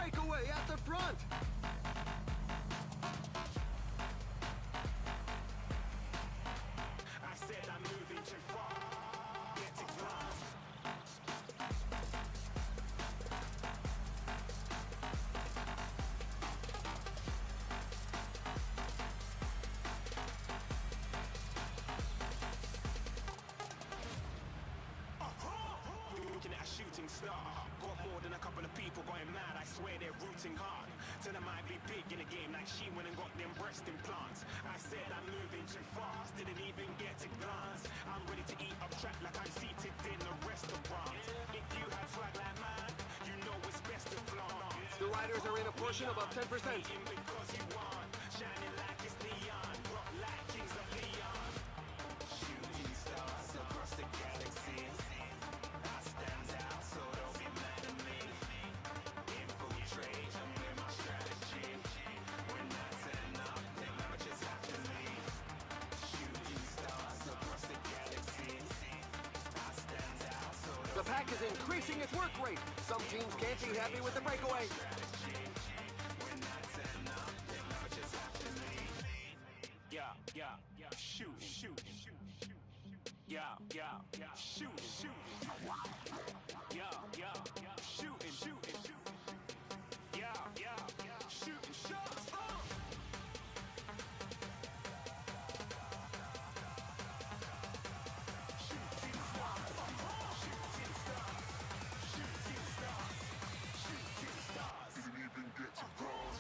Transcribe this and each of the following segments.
breakaway at the front. I said I'm moving too far. Get it glass. Looking at a shooting star. Got more than a couple of people going mad. I swear they're rooting hard. Tell them I'd be big in the game like she went and got them breast implants. I said I'm moving too fast. Didn't even get a glance. I'm ready to eat up track like I'm seated in a restaurant. If you had swag like mine, you know it's best to flaunt. The riders are in a portion above 10%. Because you want, shining like it's neon, rock like kings of Leon. Shooting stars across the galaxy. I stand out, so don't be mad at me. Infiltrate, I'm with my strategy. When I turn up, them amateurs have to leave. Shooting stars across the galaxy. I stand out, so don't The pack is increasing its work rate. Some teams can't be happy with the breakaway. Yeah, shoot, yeah, shoot, yeah, shooting, yeah, shooting shots. Didn't even get to cross.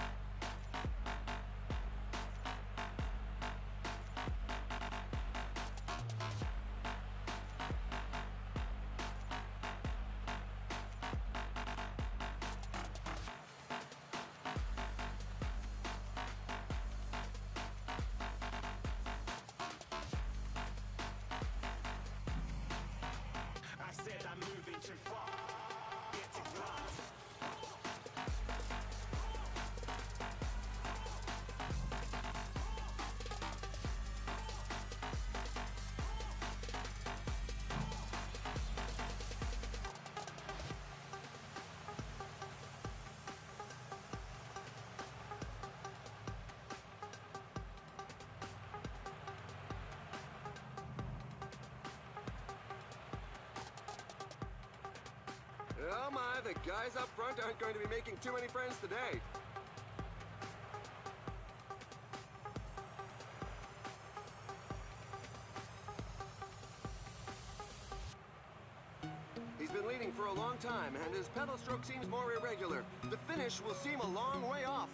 I said I'm moving too far. Get to glass. Oh my, the guys up front aren't going to be making too many friends today. He's been leading for a long time, and his pedal stroke seems more irregular. The finish will seem a long way off.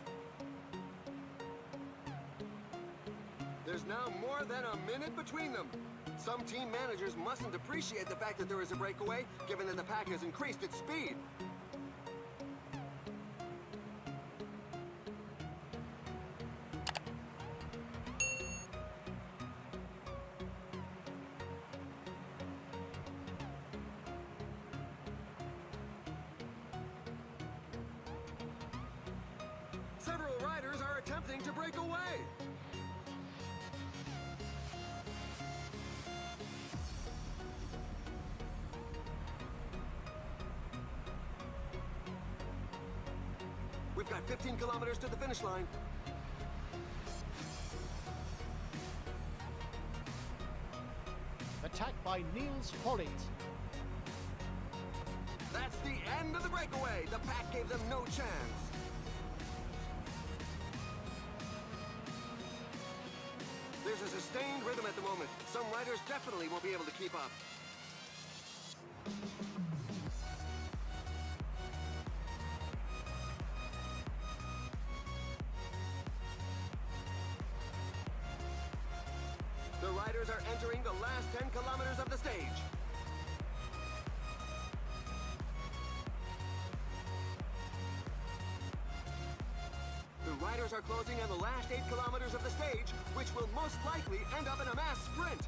There's now more than a minute between them. Some team managers mustn't appreciate the fact that there is a breakaway, given that the pack has increased its speed. Several riders are attempting to break away. We've got 15 kilometers to the finish line. Attack by Niels Pollitt. That's the end of the breakaway. The pack gave them no chance. There's a sustained rhythm at the moment. Some riders definitely won't be able to keep up. The riders are entering the last 10 kilometers of the stage. The riders are closing on the last 8 kilometers of the stage, which will most likely end up in a mass sprint.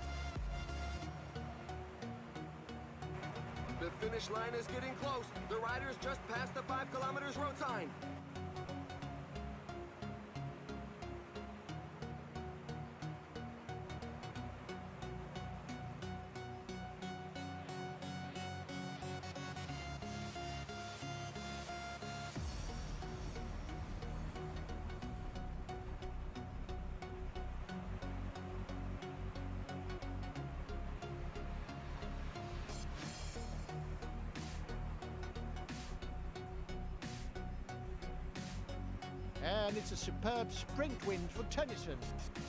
The finish line is getting close. The riders riders just past the 5 kilometers road sign. And it's a superb sprint win for Tennyson.